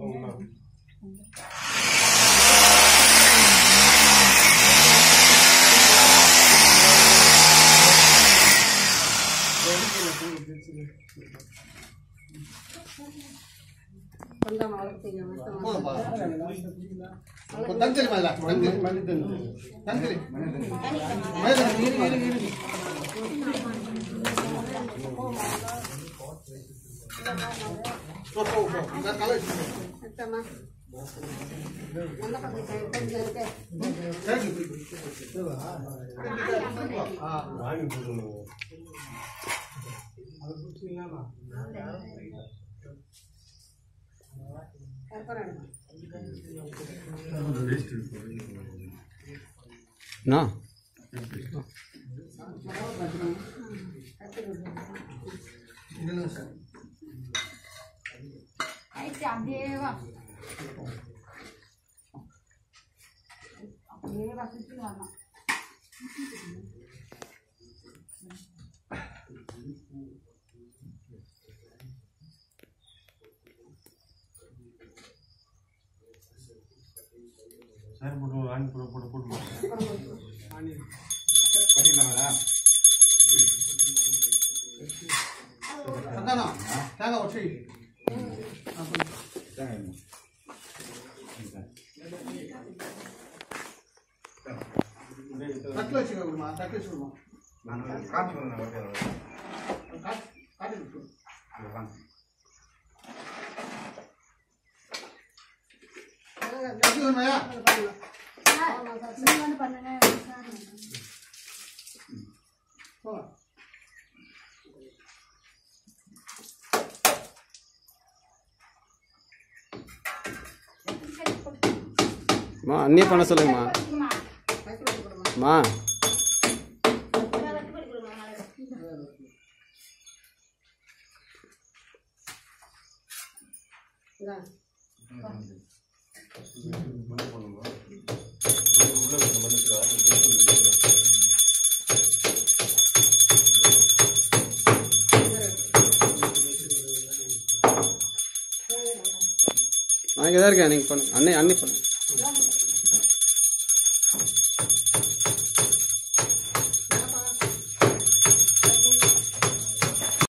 தஞ்சலி மேல தஞ்சலி ना சார் போட்டு ஆணி போட்டு போட்டு ஆணி பண்ணிடலாமா அதானா தாங்க ஒட்டி தட்டுல வச்சுக்கோமா தட்டுல வச்சுக்கோமா நான் காட்டு காட்டு மா அண்ணே பண்ண சொல்லுங்கம்மா மா நான் இங்கே தான் இருக்கேன் நீங்கள் பண்ணு அண்ணே பண்ணு